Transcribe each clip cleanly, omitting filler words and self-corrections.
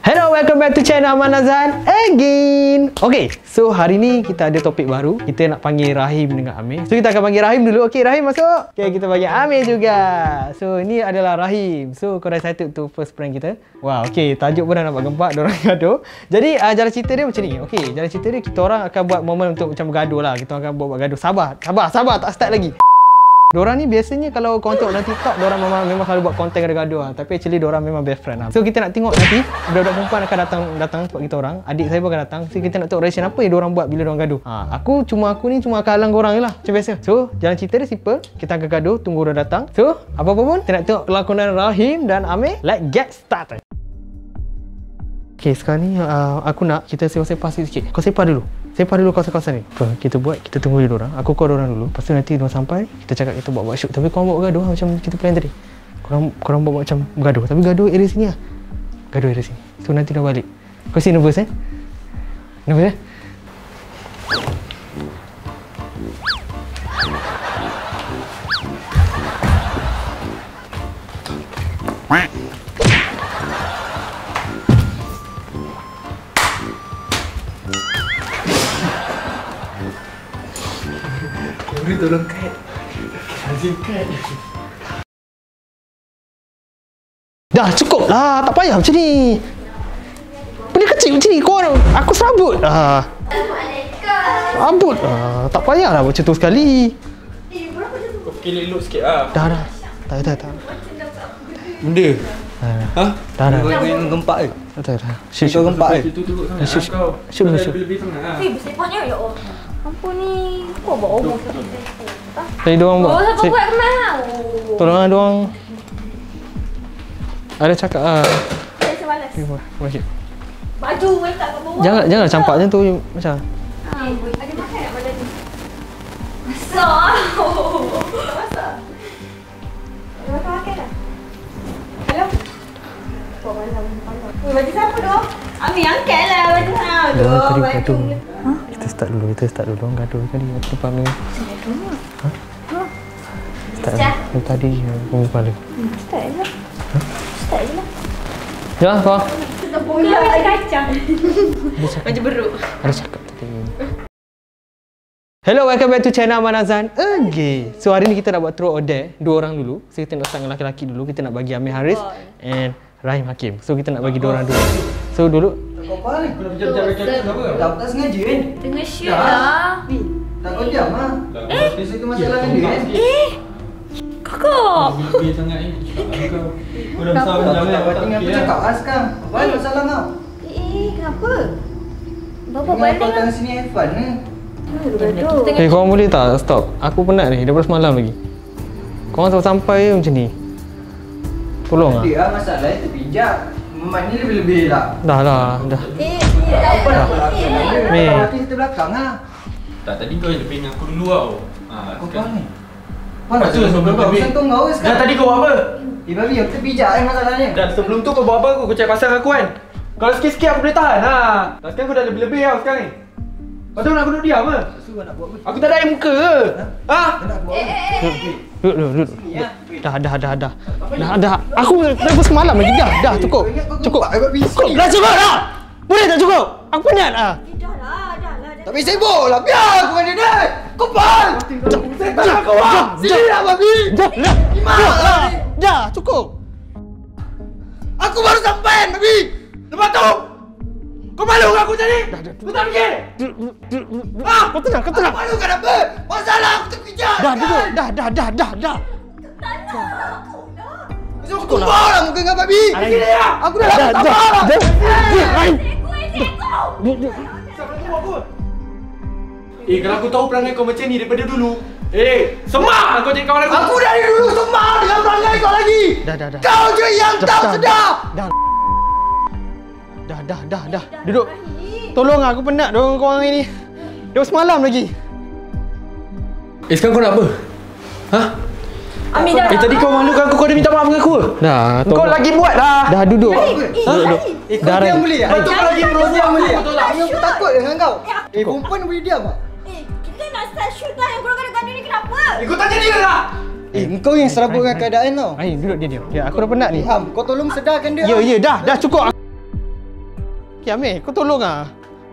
Hello, welcome back to channel Aman Azan again. Okay, so hari ni kita ada topik baru. Kita nak panggil Rahim dengan Amir. So kita akan panggil Rahim dulu. Okay, Rahim masuk. Okay, kita panggil Amir juga. So ini adalah Rahim. So korang excited to first prank kita? Wow, okay, tajuk pun dah nampak gempak. Diorang gaduh. Jadi jalan cerita dia macam ni. Okay, jalan cerita dia kita orang akan buat momen untuk macam bergaduh lah. Kita akan buat gaduh. Sabar, tak start lagi. Diorang ni biasanya kalau kau tengok dalam TikTok, diorang memang selalu buat konten gaduh-gaduh lah. Tapi actually diorang memang best friend lah. So kita nak tengok nanti budak-budak perempuan akan datang tempat kita orang. Adik saya pun akan datang. So kita nak tengok reaction apa yang diorang buat bila diorang gaduh. Aku ni cuma akan halang korang je lah macam biasa. So jalan cerita dia simple. Kita akan gaduh, tunggu diorang datang. So apa-apa pun kita nak tengok kelakonan Rahim dan Amir. Let's get started. Okay, sekarang ni aku nak kita sewa-sepa sikit. Kau sepa dulu kawasan-kawasan ni. Apa kita buat? Kita tunggu dulu orang. Aku call orang dulu. Lepas tu nanti diorang sampai, kita cakap kita buat shoot. Tapi korang buat bergaduh macam kita plan tadi. Korang buat macam bergaduh. Tapi gaduh area sini lah. Gaduh area sini. So nanti dah balik. Kau si nervous Nervous tolong cut. Lazim cut. Dah cukup lah, tak payah macam ni. Benda kecil macam ni kau. Aku serabut. Serabut. Tak payah lah macam tu sekali. Kau fikir elok sikit lah. Dah. Tak. Benda? Dah. Yang gempak ke? Tak. Shoot gempak ke? Shoot. Lebih-lebih sangat lah. Bersepahnya ya Allah. Ampun ni. Kau buat omong sikit. Tadi diorang buat. Siapa buat kemah? Tolonglah diorang. Ada cakap lah. Saya semalas. Baju letak kat bawah. Jangan campak macam tu macam. Ada makan tak badan ni? Masak. Masak. Ada makan tak? Hello? Buat malam. Baju siapa tu? Amir angkat lah baju hang. Baju. Kita start dulu. Gaduh tadi aku lupa ni. Start tadi aku lupa lagi. Start je lah. Ya, kau. Bola ada kacang. Macam beruk. Ada cakap tadi. Hello, welcome back to channel Aman Azan again. So hari ni kita nak buat throw or dare. 2 orang dulu. So kita nak start dengan lelaki dulu. Kita nak bagi Amir Haris and Rahim Hakim. So kita nak bagi 2 orang dulu. So dulu Kau apa ni? Kau nak berjam-jam rekan tu kenapa? Tak sengaja kan? Tengah shoot lah. Tak kau diam lah. Biasa tu masalah dengan dia kan? Kakak. Lebih sangat ni. Kau dah besar macam Tak buat tinggal aku cakap lah sekarang. Apa masalah kau? Kenapa? Bapak Kau balik datang sini have fun ni. korang boleh tak stop? Aku penat ni daripada semalam lagi. Korang sampai macam ni. Tolong lah. Dia masalah itu pijak. Memat ni lebih-lebih lah. Dah. Tak apa nak belakang. Mei. Nanti kita belakang lah. Tak, tadi kau yang lebih dengan aku dulu tau. Kau apa ni? Kau nak sebelum kau sentuh kau ke sekarang? Dah, tadi kau buat apa? Babi aku terpijak kan masalahnya. Dan sebelum tu kau buat apa aku? Kau cakap pasal aku kan? Kalau sikit-sikit aku boleh tahan lah. Sekarang kau dah lebih-lebih tau sekarang ni. Lepas tu nak aku duduk diam ke? Suruh nak buat apa? Aku tak ada air muka ke? Kau nak buat apa? Duduk. Sini lah. Dah. Aku daripada semalam lagi. Dah cukup. Dah cukup dah. Boleh tak cukup? Aku penat lah. Dah lah. Tapi sibuk lah. Biar aku dengan dia ni. Kupal. Saya kau lah. Sini lah babi. Dah cukup. Aku baru sampai babi. Lepas tu kau malu ke aku tadi? Kau tak fikir? Kau tenang. Aku malu kan apa? Masalah aku terpijak. Dah duduk. Dah. Cukup lah muka dengan babi. Sini lah. Aku dah lama tak faham lah. Kalau aku tahu perangai kau macam ni daripada dulu. Semak kau jadi kawan aku. Aku dari dulu semak dengan perangai kau lagi. Dah. Kau je yang tak sedar. Dah. Duduk. Tolong aku penat dorang korang ini. Dah semalam lagi. Sekarang kau nak apa? Amir dah. Tadi kau malukan aku, kau dah minta maaf dengan aku. Dah. Kau lagi buat dah. Dah duduk. Kau diam boleh tak? Betul kau lagi Diam boleh tak? Betul tak? Aku takut dengan kau. Perempuan boleh diam tak? Kita nak start shoot lah. Yang korang gaduh ni kenapa? Kau tanya dia lah. Kau yang serabut dengan keadaan tau. Rahim duduk dia. Ya, aku dah penat ni. Ham, kau tolong sedarkan dia. Ya, dah cukup. Okay, Amir, kau tolong ah.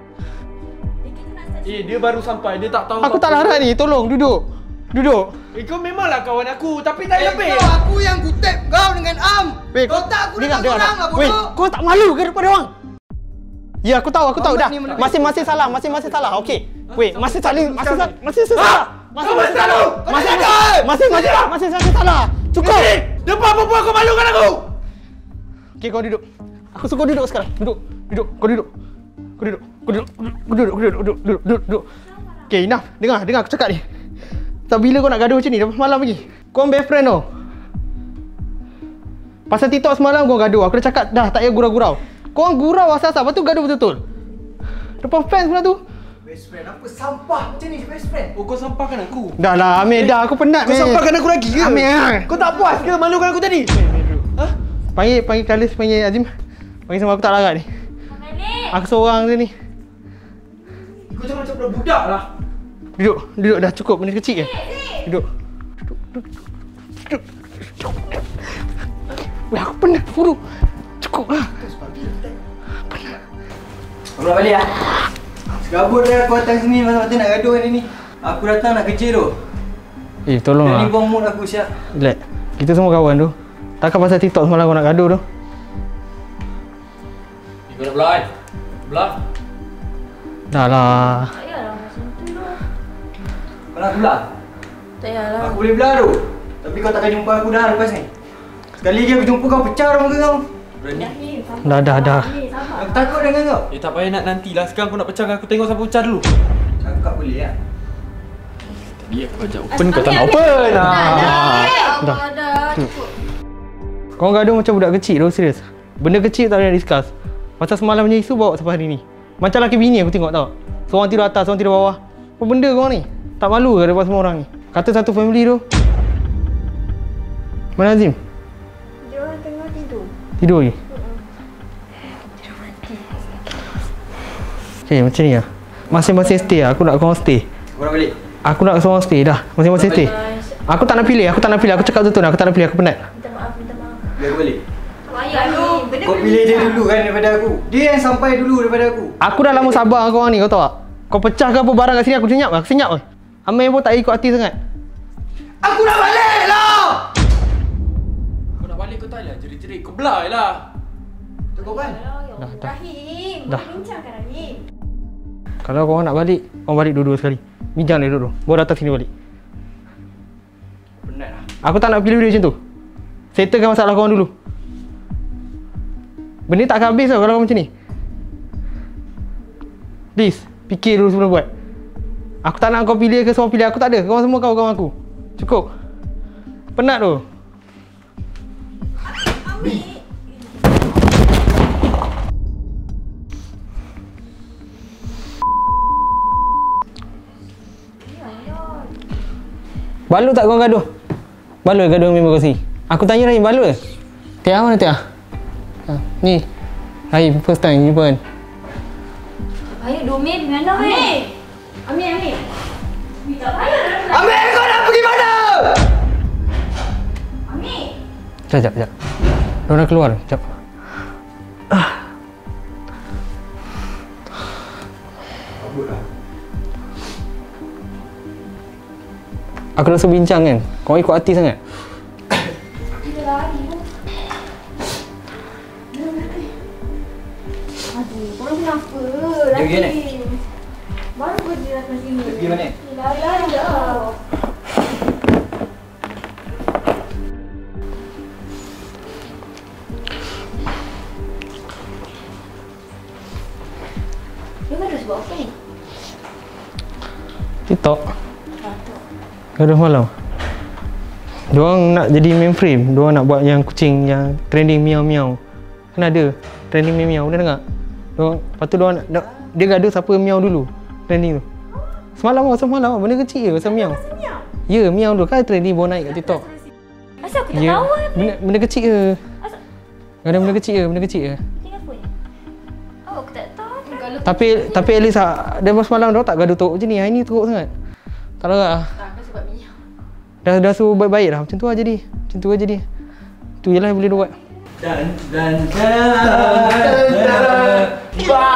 Dia baru sampai, dia tak tahu. Aku tak larat ni, tolong duduk. Duduk. Kau memanglah kawan aku, tapi tak lebih. Kau aku yang kutip kau dengan Am. Weh, Kau tak aku dengar, dengan orang lah Weh, bodoh. kau tak malu ke depan orang? Ya, aku tahu dah. ni mana- Masing-masing salah, masing-masing salah. Okey. Weh, masing-masing salah. Masing-masing salah. Masing-masing salah. Masing-masing salah. Cukup. Depan perempuan kau malukan aku. Okey, kau duduk. Aku suruh kau duduk sekarang. Duduk. Kau duduk. Duduk. Okey, enough. Dengar aku cakap ni. Tak bila kau nak gaduh macam ni dah semalam lagi. Kau best friend tau. Pasal TikTok semalam kau gaduh. Aku dah cakap dah tak payah gurau-gurau. Kau orang gurau asal-asal, lepas tu gaduh betul-betul. Depan fans pula tu. Best friend apa sampah macam ni best friend. Oh, kau sampahkan aku. Dah lah Amir, dah aku penat Kau sampahkan aku lagi ke? Amir. Kau tak puas ke malukan aku tadi? Panggil Khalis, panggil Azim. Panggil semua, aku tak larat ni. Aku seorang je ni. Kau jangan macam budak lah. Duduk dah cukup, benda kecil je. Duduk. Weh, aku penat buru. Cukup lah. Aku balik lah. Segabut dah aku datang sini masa-masa nak gaduh hari ni. Aku datang nak kerja tu. Tolong Dan lah. ni buang mood aku siap. Relax. Kita semua kawan tu. Takkan pasal TikTok semalam kau nak gaduh tu. Kau nak belah kan? Belah? Dah lah. Tak payahlah macam tu lah. Kau nak belah? Tak payahlah. Aku boleh belah tu. Tapi kau takkan jumpa aku dah lepas ni. Sekali lagi aku jumpa kau pecah dah muka kau. Berani? Dah. Aku takut dengan kau. Tak payah nak nantilah. Sekarang kau nak pecahkan aku, tengok siapa pecah dulu. Cakap boleh lah. Tadi aku ajak open, kau tak nak open. Dah. Dah. Cukup. Kau gaduh macam budak kecil tu, serius. Benda kecil tak boleh discuss. Pasal semalam punya isu bawa sampai hari ni. Macam laki bini aku tengok tau. Seorang tidur atas, seorang tidur bawah. Apa benda kau ni? Tak malu ke depan semua orang ni? Kata satu family tu. Mana Azim? Dia orang tengah tidur. Tidur lagi? Okay, macam ni lah. Masing-masing stay lah. Aku nak korang stay. Kau nak balik? Aku nak seorang stay dah. Masing-masing stay. Aku tak nak pilih. Aku cakap betul-betul. Aku tak nak pilih. Aku penat. Minta maaf. Biar aku balik. Tak payah ni. Benda Kau pilih dia dulu kan daripada aku. Dia yang sampai dulu daripada aku. Aku dah lama sabar dengan korang ni, kau tahu tak? Kau pecah ke apa barang kat sini, aku senyap lah. Aku senyap lah. Amir pun tak ikut hati sangat. Aku nak balik lah! Kau nak balik kau tak lah, jerit-jerit. Kau belah je lah. Cukup kan? Dah. Rahim. Dah. Bincangkan Rahim. Kalau korang nak balik, korang balik dua-dua sekali. Bincang dia dulu. Baru datang sini balik. Penat lah. Aku tak nak pilih dia macam tu. Settlekan masalah korang dulu. Benda tak akan habis tau kalau kau macam ni. Please, fikir dulu sebelum buat. Aku tak nak kau pilih ke seorang pilih. Aku tak ada. Korang semua kawan-kawan aku. Cukup. Penat tu. Ambil. Balut tak korang gaduh? Balut gaduh dengan member kau sini? Aku tanya Rahim, balut ke? Tia mana Tia? Ni. Rahim, first time jumpa kan? Ayo Domir dengan dah weh. Amir. Tak payah dah. Amir, kau nak pergi mana? Amir. Sekejap. Diorang nak keluar. Sekejap. Aku rasa bincang kan? Kau ikut hati sangat? Kita lari tu. Aduh, korang kenapa? Dia pergi mana? Baru kerja datang sini. Dia pergi mana? Lari-lari dah. Dia gaduh sebab apa ni? TikTok. Gaduh malam. Diorang nak jadi mainframe. Diorang nak buat yang kucing yang trending miau-miau. Kan ada trending miau-miau. Dah dengar? Lepas tu diorang nak, dia gaduh siapa miau dulu. Trending tu. Semalam benda kecil je pasal miau. Ya, miau tu kan trending baru naik kat TikTok. Asal aku tak Ya, tahu kan? benda kecil je. Asal Kadang benda kecil je. tengok apa ni? Oh, aku tak tahu. Kalau Tapi at least dia semalam diorang tak gaduh teruk macam ni. Hari ni teruk sangat. Tak larat lah. takkan sebab minyak. Dah suruh baik-baik dah. Macam tu lah jadi. Macam tu lah jadi. Tu je lah yang boleh dia buat. Dan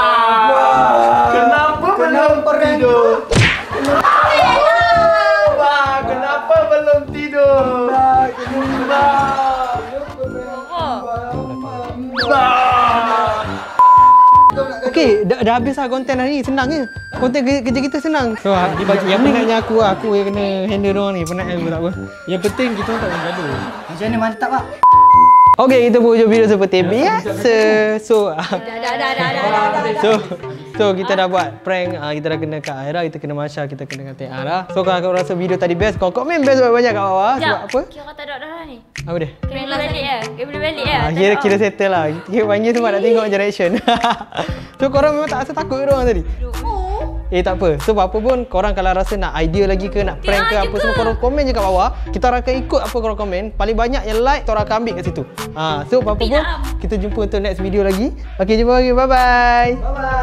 okey, dah habis lah konten hari ni. Senang je. Konten kerja kita senang. So, yang penatnya aku yang kena handle diorang ni. Penat aku tak apa. Yang penting kita tak bergaduh. Macam mana mantap pak? Okey, kita buat video seperti biasa. So, So kita dah buat prank, kita dah kena Kak Aira, kita kena Masya, kita kena Kak Tiara. So kalau kau rasa video tadi best, kau komen best banyak kat bawah. Sebab apa? Kira tak ada dah ni. Apa dia? Kena balik ya. Kena balik ya. Kira settle lah. Kita panggil sebab nak tengok je reaction. So korang memang tak rasa takut ke orang tadi? Tak apa. So apa pun korang kalau rasa nak idea lagi ke, nak prank ke apa semua, korang komen je kat bawah. Kita orang akan ikut apa korang komen. Paling banyak yang like, kita orang akan ambil kat situ. So apa pun kita jumpa untuk next video lagi. Okey, jumpa lagi. Bye bye.